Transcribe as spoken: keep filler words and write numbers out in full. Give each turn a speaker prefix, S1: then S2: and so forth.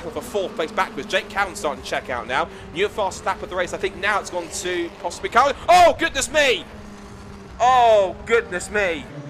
S1: battle for fourth place backwards. Jake Cowan starting to check out now. New fastest lap of the race. I think now it's gone to possibly Cowan. Oh, goodness me! Oh, goodness me!